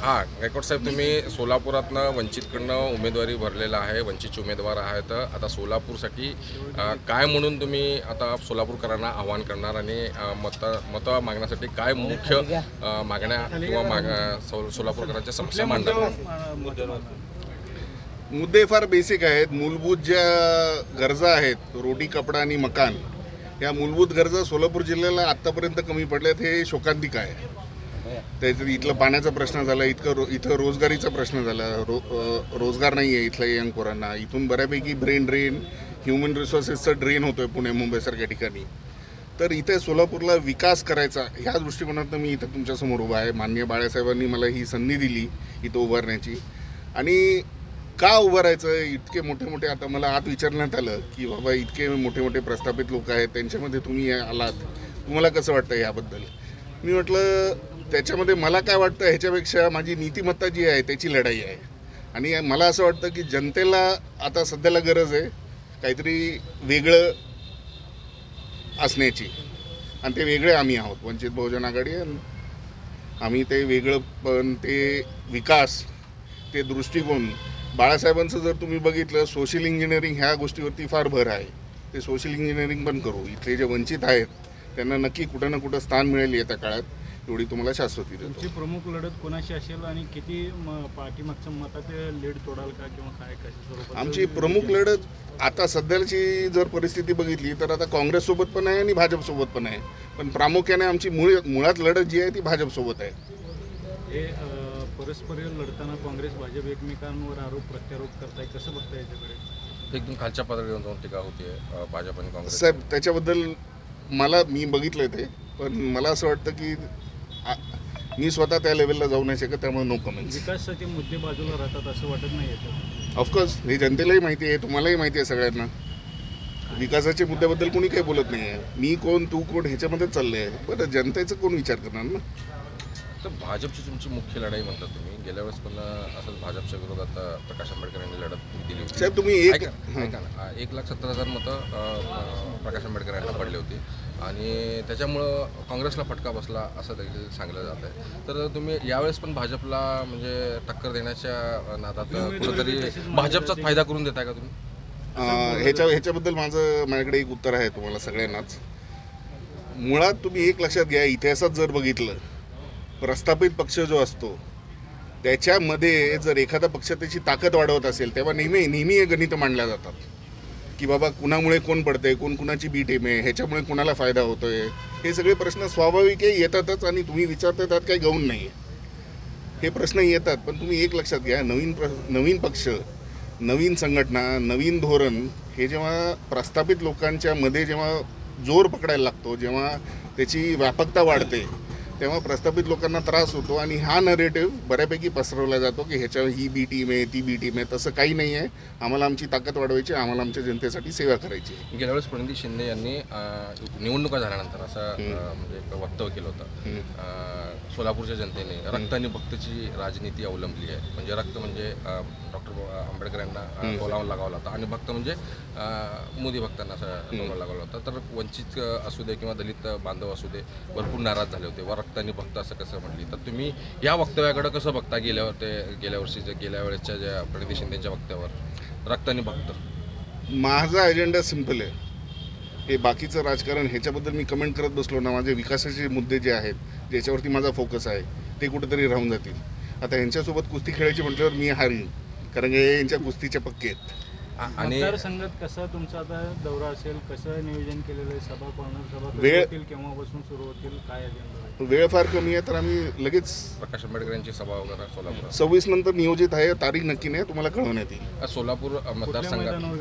हां, गायकवाड साहेब, तुम्ही सोलापुरातनं वंचितकडनं उमेदवारी भरलेला आहे, वंचितचे उमेदवार आहेत. आता सोलापूरसाठी काय म्हणून तुम्ही आता सोलापूरकरांना आव्हान करणार आणि मतं मागण्यासाठी काय मुख्य मागण्या किंवा सोलापूरकरांच्या समस्या मांडणार? मुद्दे फार बेसिक आहेत. मूलभूत ज्या गरजा आहेत, रोटी, कपडा आणि मकान, या मूलभूत गरजा सोलापूर जिल्ह्याला आत्तापर्यंत कमी पडल्यात, हे शोकांतिक आहे. त्याच्यात इथलं पाण्याचा प्रश्न झाला, इथं रोजगारीचा प्रश्न झाला. रोजगार नाही आहे इथल्या यंग पोरांना. इथून बऱ्यापैकी ब्रेन ड्रेन, ह्युमन रिसोर्सेसचा ड्रेन होतोय पुणे मुंबईसारख्या ठिकाणी. तर इथे सोलापूरला विकास करायचा ह्या दृष्टिकोनातून मी इथं तुमच्यासमोर उभा आहे. माननीय बाळासाहेबांनी मला ही संधी दिली इथं उभारण्याची. आणि का उभं राहायचं, इतके मोठे मोठे, आता मला आत विचारण्यात आलं की बाबा इतके मोठे मोठे प्रस्थापित लोक आहेत, त्यांच्यामध्ये तुम्ही आलात, तुम्हाला कसं वाटतं याबद्दल. मी म्हटलं त्याच्यामध्ये मला काय वाटतं ह्याच्यापेक्षा माझी नीतिमत्ता जी आहे त्याची लढाई आहे. आणि मला असं वाटतं की जनतेला आता सध्याला गरज आहे काहीतरी वेगळं असण्याची, आणि ते वेगळे आम्ही आहोत, वंचित बहुजन आघाडी. आम्ही ते वेगळं, पण ते विकास, ते दृष्टिकोन, बाळासाहेबांचं जर तुम्ही बघितलं, सोशल इंजिनिअरिंग ह्या गोष्टीवरती फार भर आहे. ते सोशल इंजिनिअरिंग पण करू. इथले जे वंचित आहेत त्यांना नक्की कुठं ना कुठं स्थान मिळेल येत्या काळात, एवढी तुम्हाला शाश्वती देतो. तुमची प्रमुख लढत कोणाशी असेल आणि किती पाठीमागच्या मताचे लीड तोडाल का, किंवा काय कशा स्वरूपात? आमची प्रमुख लढत आता सध्याची जर परिस्थिती बघितली तर आता काँग्रेससोबत पण आहे आणि भाजपसोबत पण आहे. पण प्रामुख्याने आमची मुळात लढत जी आहे ती भाजपसोबत आहे. हे परस्पर लढताना काँग्रेस भाजप एकमेकांवर आरोप प्रत्यारोप करताय, कसं बघताय याच्याकडे? एकदम खालच्या पातळीवर जाऊन टीका होते भाजप आणि काँग्रेस. साहेब, त्याच्याबद्दल मी बघितलं ते, पण मला असं वाटतं की मी स्वतः त्या लेवलला जाऊ नाही शकत, त्यामुळे नो कमेंट्स. विकासाचे मुद्दे बाजूला राहतात असं वाटत नाही येतं? ऑफकोर्स हे जनतेलाही माहिती आहे, तुम्हालाही माहिती आहे सगळ्यांना. विकासाच्या मुद्द्याबद्दल कोणी काही बोलत नाही आहे. मी कोण, तू कोण ह्याच्यामध्ये चालले आहे. बरं, जनतेचं कोण विचार करणार ना. तर भाजपची तुमची मुख्य लढाई म्हणतात तुम्ही. गेल्या वेळेस पण असंच भाजपच्या विरोधात प्रकाश आंबेडकर यांनी लढत दिली होती. साहेब, तुम्ही ऐका ना, 1,70,000 मतं प्रकाश आंबेडकर यांना पडली होती आणि त्याच्यामुळं काँग्रेसला फटका बसला असं देखील सांगलं जात आहे. तर तुम्ही यावेळेस पण भाजपला म्हणजे टक्कर देण्याच्या नादात कुठंतरी भाजपचाच फायदा करून देताय का तुम्ही? ह्याच्याबद्दल माझ्याकडे एक उत्तर आहे तुम्हाला सगळ्यांनाच. मुळात तुम्ही एक लक्षात घ्या, इतिहासात जर बघितलं, प्रस्थापित पक्ष जो असतो त्याच्यामध्ये जर एखादा पक्ष त्याची ताकद वाढवत असेल तेव्हा नेहमी हे गणितं मांडल्या जातात की बाबा कुणामुळे कोण पडतंय, कोण कुणाची बी टीम आहे, ह्याच्यामुळे कुणाला फायदा होतोय. हे सगळे प्रश्न स्वाभाविक आहे, येतातच, आणि तुम्ही विचारता त्यात काही गौण नाही आहे. हे प्रश्न येतात. पण तुम्ही एक लक्षात घ्या, नवीन पक्ष, नवीन संघटना, नवीन धोरण हे जेव्हा प्रस्थापित लोकांच्या मध्ये जेव्हा जोर पकडायला लागतो, जेव्हा त्याची व्यापकता वाढते, तेव्हा प्रस्थापित लोकांना त्रास होतो. आणि हा नरेटिव्ह बऱ्यापैकी पसरवला जातो की ह्याच्या ही बी टीम आहे, ती बी टीम आहे. तसं काही नाही आहे. आम्हाला आमची ताकद वाढवायची, आम्हाला आमच्या जनतेसाठी सेवा करायची. गेल्या वेळेस प्रणिती शिंदे यांनी निवडणुका झाल्यानंतर असं म्हणजे एक वक्तव्य केलं होतं, सोलापूरच्या जनतेने रक्त आणि भक्तची राजनीती अवलंबली आहे. म्हणजे रक्त म्हणजे डॉक्टर आंबेडकर यांना टोलावा लगावला होता आणि भक्त म्हणजे मोदी भक्तांना असं टोलावा लगावला होता. तर वंचित असू दे किंवा दलित बांधव असू दे भरपूर नाराज झाले होते. व रक्त आणि भक्त असं कसं म्हटली. तर तुम्ही या वक्तव्याकडे कसं बघता? गेल्या वेळेसच्या ज्या प्रणिती शिंदेच्या वक्तव्यावर रक्त आणि भक्त? माझा अजेंडा सिम्पल आहे. हे बाकीचं राजकारण ह्याच्याबद्दल मी कमेंट करत बसलो ना, माझे विकासाचे मुद्दे जे आहेत ज्याच्यावरती माझा फोकस आहे ते कुठेतरी राहून जातील. आता यांच्यासोबत कुस्ती खेळायची म्हटल्यावर मी हारीन, कारण हे यांच्या कुस्तीचे पक्के आहेत. आणि मतदारसंघात कसा तुमचा आता दौरा असेल, कसं नियोजन केलेलं आहे? सभा, कॉर्नर सभा होतील, केव्हापासून सुरू होतील, काय अजेंडा? वेळ फार कमी आहे, तर आम्ही लगेच प्रकाश आंबेडकर यांची सभा वगैरे सोलापूर 26 नंतर नियोजित आहे. तारीख नक्की नाही, तुम्हाला कळवण्यात येईल. सोलापूर मतदारसंघात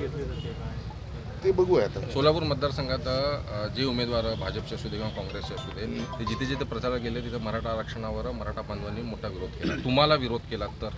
ते बघूया. आता सोलापूर मतदारसंघात जे उमेदवार भाजपचे असू दे किंवा काँग्रेसचे असू दे, ते जिथे जिथे प्रचार गेले तिथे मराठा आरक्षणावर मराठा बांधवांनी मोठा विरोध केला. तुम्हाला विरोध केला तर?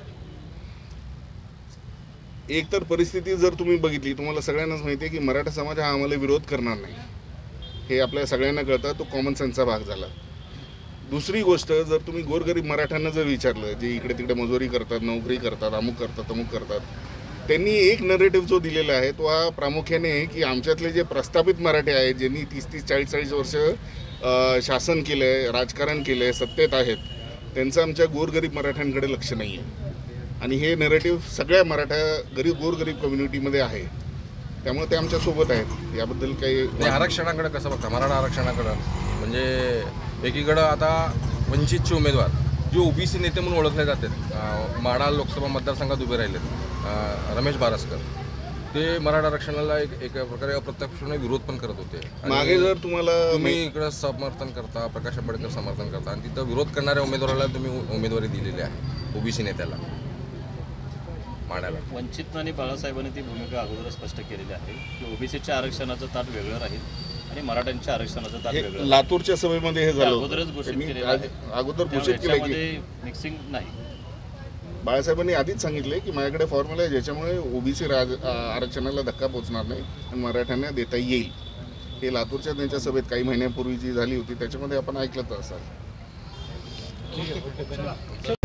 एकतर परिस्थिती जर तुम्ही बघितली, तुम्हाला सगळ्यांनाच माहिती आहे की मराठा समाज हा आम्हाला विरोध करणार नाही, हे आपल्या सगळ्यांना कळतं. तो कॉमन सेन्सचा भाग झाला. दुसरी गोष्ट, जर तुम्ही गोरगरीब मराठ्यांना जर विचारलं, जे इकडे तिकडे मजुरी करतात, नोकरी करतात, अमुक करतात, तमुक करतात, त्यांनी एक नरेटिव्ह जो दिलेला आहे तो हा प्रामुख्याने आहे की आमच्यातले जे प्रस्थापित मराठी आहेत, ज्यांनी 30-40 वर्ष शासन केलं आहे, राजकारण केलं आहे, सत्तेत आहेत, त्यांचं आमच्या गोरगरीब मराठ्यांकडे लक्ष नाही आहे आणि हे नेरेटिव्ह सगळ्या गोरगरीब कम्युनिटीमध्ये आहे. त्यामुळे ते आमच्यासोबत आहेत. याबद्दल काही नाही, आरक्षणाकडे कसं बघता मराठा आरक्षणाकडं? म्हणजे एकीकडं आता वंचितचे उमेदवार जे ओबीसी नेते म्हणून ओळखले जातात, माढा लोकसभा मतदारसंघात उभे राहिलेत रमेश बारसकर, ते मराठा आरक्षणाला एक प्रकारे अप्रत्यक्षपणे विरोध पण करत होते. आणि मागे जर तुम्हाला तुम्ही इकडं समर्थन करता, प्रकाश आंबेडकर समर्थन करता आणि तिथं विरोध करणाऱ्या उमेदवाराला तुम्ही उमेदवारी दिलेली आहे ओबीसी नेत्याला माढ्याला. वंचित आणि बाळासाहेबांनी ती भूमिका अगोदर स्पष्ट केलेली आहे की ओबीसीच्या आरक्षणाचं ताट वेगळं राहील आणि मराठ्यांच्या आरक्षणाचं ताट हे वेगळं. लातूरच्या सभेमध्ये हे झालं अगोदरच होतं. घोषित मी केलेलं आहे. अगोदर घोषित केलं की मिक्सिंग नाही. बाळासाहेबांनी आधीच सांगितले की माझ्याकडे फॉर्म्युला आहे ज्याच्यामुळे ओबीसी आरक्षणाला धक्का पोचणार नाही आणि मराठ्यांना देता येईल. हे लातूरच्या त्यांच्या सभेत काही महिन्यापूर्वी जी झाली होती त्याच्यामध्ये आपण ऐकलं तर असाल.